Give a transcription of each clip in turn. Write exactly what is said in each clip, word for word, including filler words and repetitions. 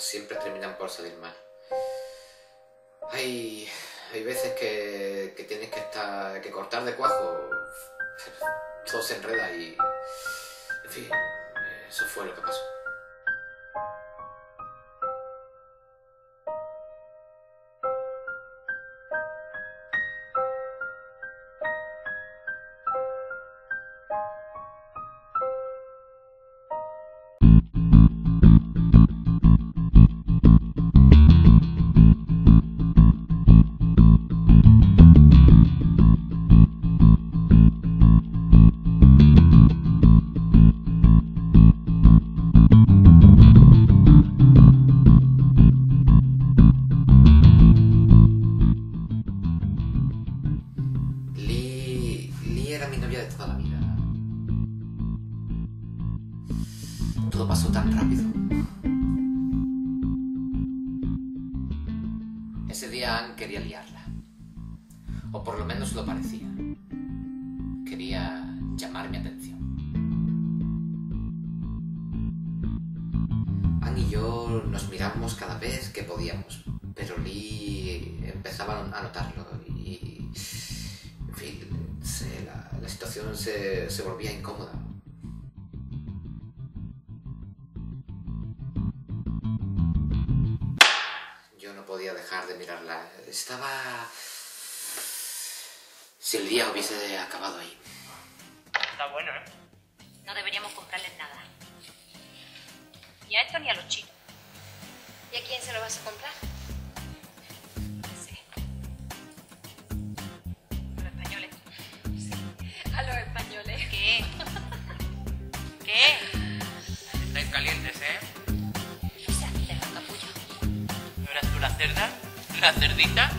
siempre terminan por salir mal. Hay, hay veces que, que tienes que, estar, que cortar de cuajo, todo se enreda y... En fin, eso fue lo que pasó. Era mi novia de toda la vida. Todo pasó tan rápido. Ese día Anne quería liarla. O por lo menos lo parecía. Quería llamar mi atención. Anne y yo nos mirábamos cada vez que podíamos, pero Lee empezaba a notarlo y... En fin, se, la, la situación se, se volvía incómoda. Yo no podía dejar de mirarla. Estaba... Si el día hubiese acabado ahí. Está bueno, ¿eh? No deberíamos comprarles nada. Ni a esto ni a los chinos. ¿Y a quién se lo vas a comprar? A los españoles. ¿Qué? ¿Qué? Estáis calientes, ¿eh? ¿Qué se hace, capullo? ¿No eras tú la cerda? ¿La cerdita?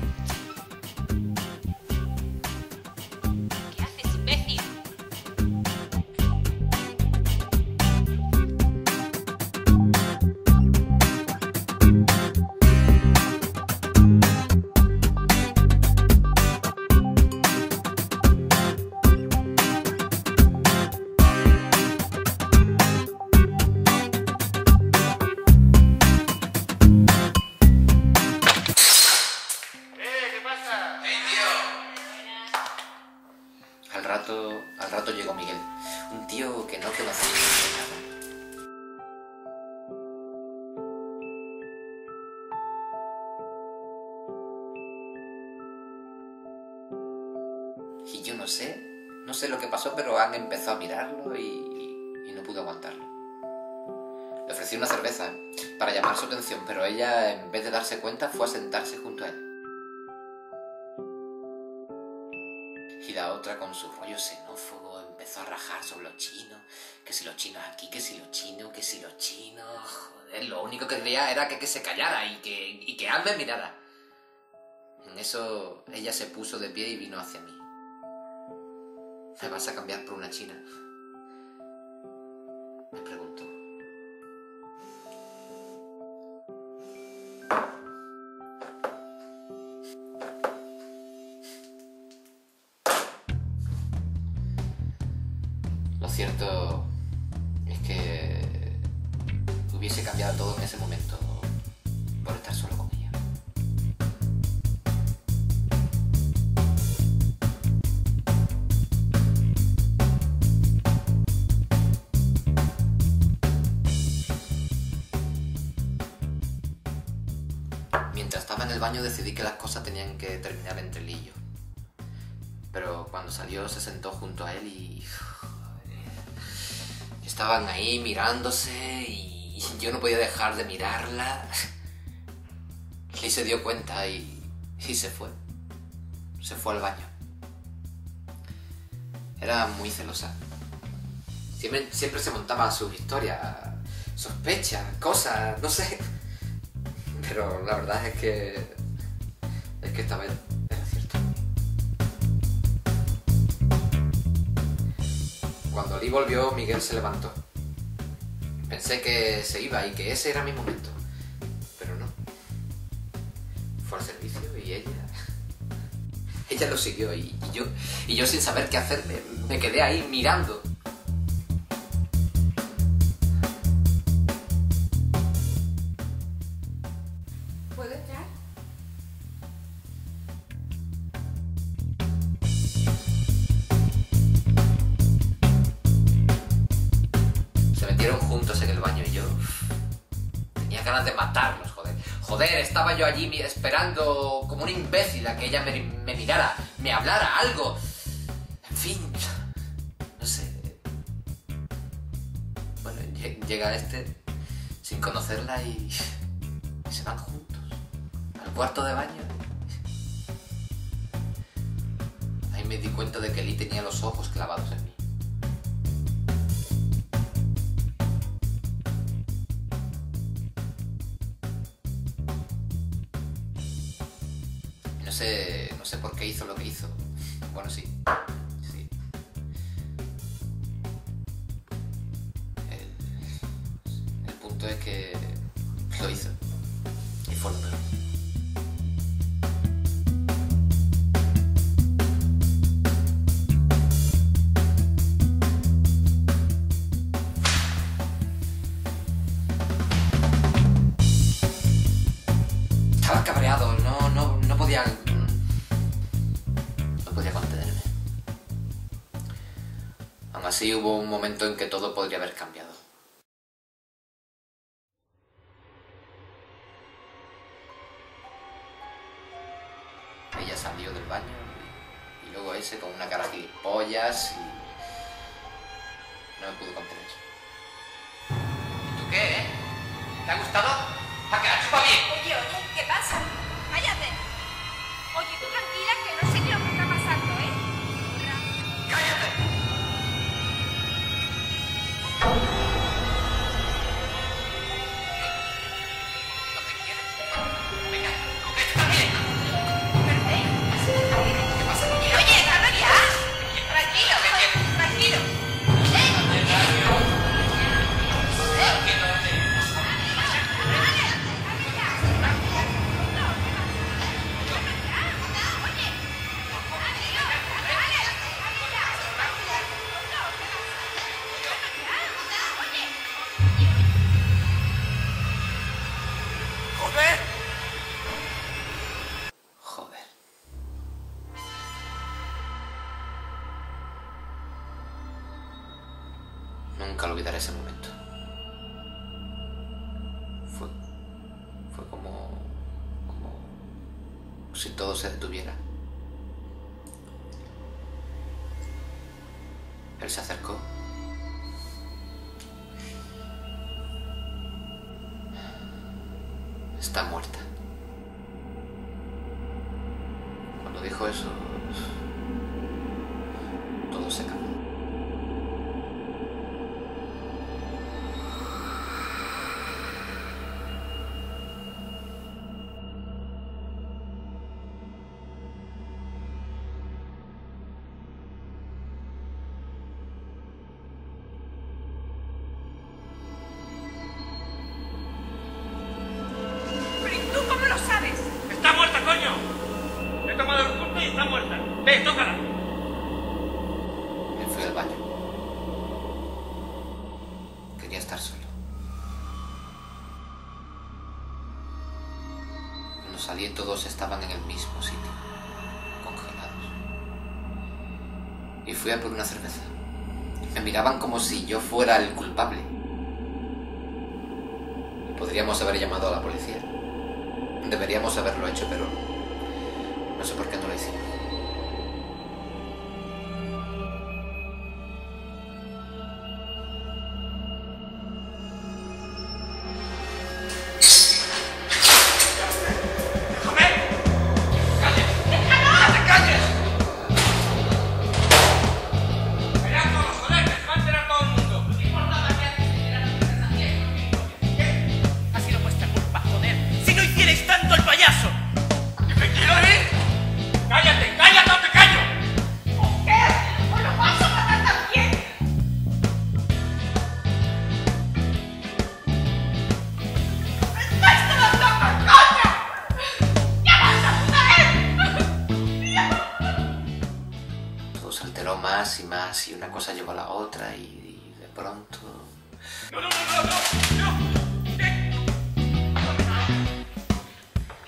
¿Qué haces, imbécil? Al rato, al rato llegó Miguel, un tío que no conocía de nada. Y yo no sé, no sé lo que pasó, pero Anne empezó a mirarlo y, y no pudo aguantarlo. Le ofrecí una cerveza para llamar su atención, pero ella, en vez de darse cuenta, fue a sentarse junto a él. Y la otra, con su rollo xenófobo, empezó a rajar sobre los chinos. Que si los chinos aquí, que si los chinos, que si los chinos... Joder, lo único que quería era que, que se callara y que, y que Anne me mirara. En eso, ella se puso de pie y vino hacia mí. ¿Me vas a cambiar por una china?, me preguntó. Lo cierto es que hubiese cambiado todo en ese momento por estar solo con ella. Mientras estaba en el baño decidí que las cosas tenían que terminar entre él y yo. Pero cuando salió se sentó junto a él y... Estaban ahí mirándose y yo no podía dejar de mirarla. Y se dio cuenta y, y se fue. Se fue al baño. Era muy celosa. Siempre, siempre se montaba sus historias, sospechas, cosas, no sé. Pero la verdad es que... Es que esta vez era cierto. Cuando Lee volvió, Miguel se levantó. Pensé que se iba y que ese era mi momento. Pero no. Fue al servicio y ella... Ella lo siguió y, y, yo, y yo sin saber qué hacer me, me quedé ahí mirando. ¿Puedo entrar? Se metieron juntos en el baño y yo... tenía ganas de matarlos, joder. Joder, estaba yo allí esperando como un imbécil a que ella me, me mirara, me hablara, algo. En fin, no sé. Bueno, llega este sin conocerla y, y se van juntos al cuarto de baño. Ahí me di cuenta de que Lee tenía los ojos clavados en mí. No sé, no sé por qué hizo lo que hizo. Bueno, sí. Sí. El, el punto es que lo hizo. Y fue lo peor. Estaba cabreado, no, no, no podía... No podía contenerme. Aún así hubo un momento en que todo podría haber cambiado. Ella salió del baño y, y luego ese con una cara de gilipollas y... no me pude contener. ¿Y tú qué, eh? ¿Te ha gustado? ¿A que la chupa bien? Oye, oye, ¿qué pasa? Cállate. Oye, tú tranquila, que no sé qué es lo que está pasando, ¿eh? ¡Cállate! ¿Lo que quieres? Venga, coquete también. ¿Qué pasa? Oye, déjalo ya. Tranquilo, tranquilo. Joder. Nunca olvidaré ese momento. Fue, fue como, como si todo se detuviera. Él se acercó. Está muerta. Cuando dijo eso, todo se cambió. ¿Pero y tú cómo lo sabes? ¡Está muerta, coño! He tomado el culto y está muerta. Ve, tócala. Me fui al baño. Quería estar solo. Cuando salí todos estaban en el mismo sitio, congelados. Y fui a por una cerveza. Me miraban como si yo fuera el culpable. Podríamos haber llamado a la policía. Deberíamos haberlo hecho, pero no sé por qué no lo hicimos. Más y más y una cosa llevó a la otra y, y de pronto... ¡No, no, no, no, no! ¡No!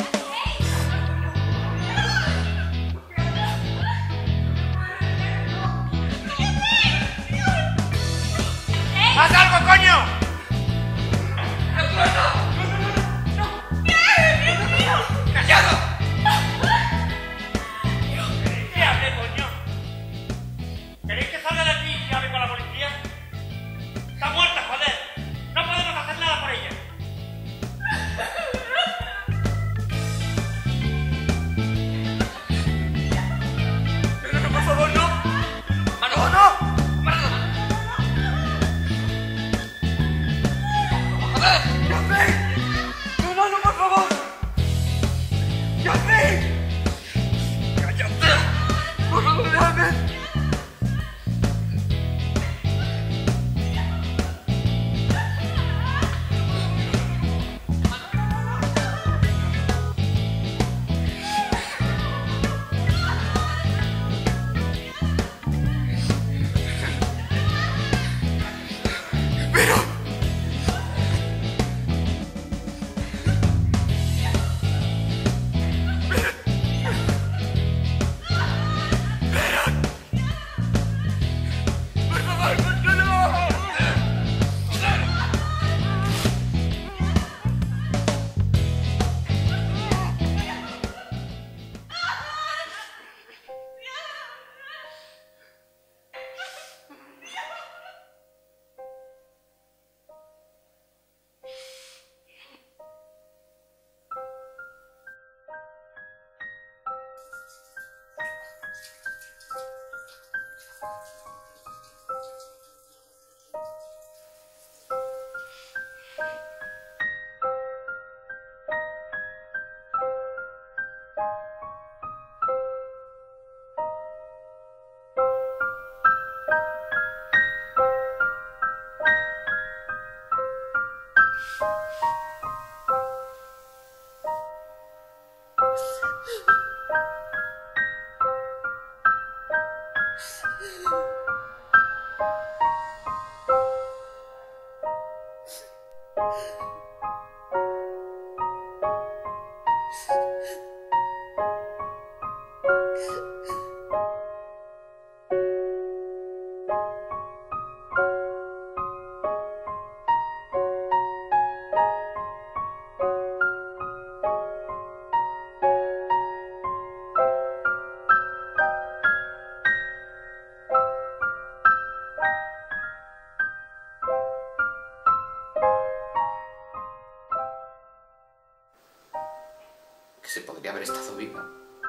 Que se podría haber estado viva.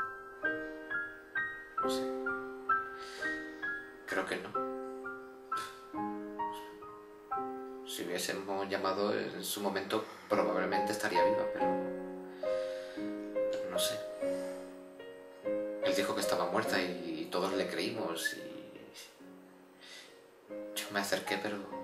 No sé. Creo que no. Si hubiésemos llamado en su momento, probablemente estaría viva, pero... pero no sé. Él dijo que estaba muerta y todos le creímos y... Yo me acerqué, pero...